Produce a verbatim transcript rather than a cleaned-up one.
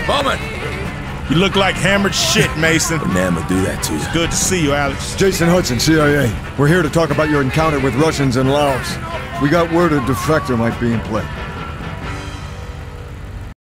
Bowman! You look like hammered shit, Mason. Would never do that to you. Good to see you, Alex. Jason Hudson, C I A. We're here to talk about your encounter with Russians in Laos. We got word a defector might be in play.